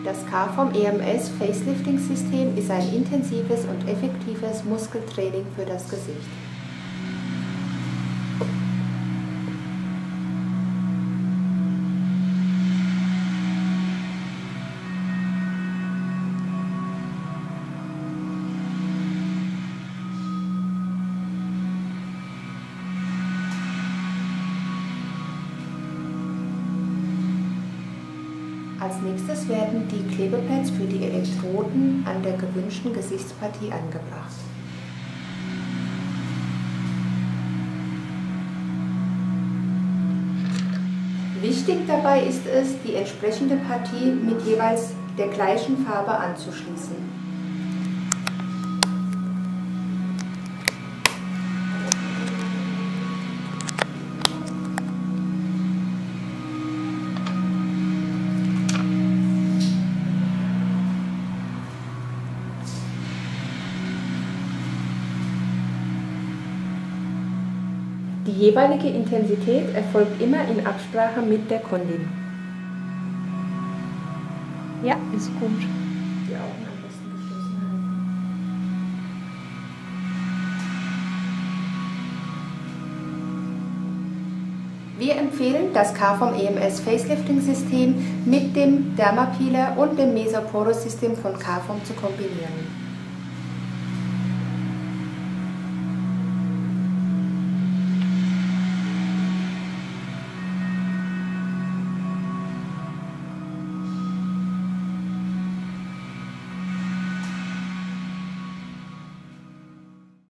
Das KFOM EMS Facelifting System ist ein intensives und effektives Muskeltraining für das Gesicht. Als nächstes werden die Klebepads für die Elektroden an der gewünschten Gesichtspartie angebracht. Wichtig dabei ist es, die entsprechende Partie mit jeweils der gleichen Farbe anzuschließen. Die jeweilige Intensität erfolgt immer in Absprache mit der Kundin. Ja, ist gut. Die Augen am besten geschlossen halten. Wir empfehlen das KFOM EMS Facelifting System mit dem Dermapeeler und dem Mesoporus System von KFOM zu kombinieren.